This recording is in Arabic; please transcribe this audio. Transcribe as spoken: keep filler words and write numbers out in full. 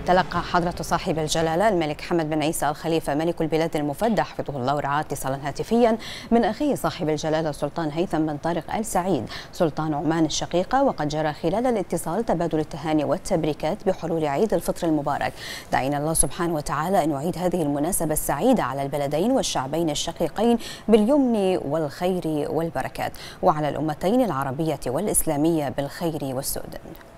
تلقى حضرة صاحب الجلالة الملك حمد بن عيسى الخليفة ملك البلاد المفدى حفظه الله ورعاه اتصالا هاتفيا من أخيه صاحب الجلالة السلطان هيثم بن طارق آل سعيد سلطان عمان الشقيقة، وقد جرى خلال الاتصال تبادل التهاني والتبريكات بحلول عيد الفطر المبارك، داعين الله سبحانه وتعالى أن يعيد هذه المناسبة السعيدة على البلدين والشعبين الشقيقين باليمن والخير والبركات، وعلى الأمتين العربية والإسلامية بالخير والسؤدد.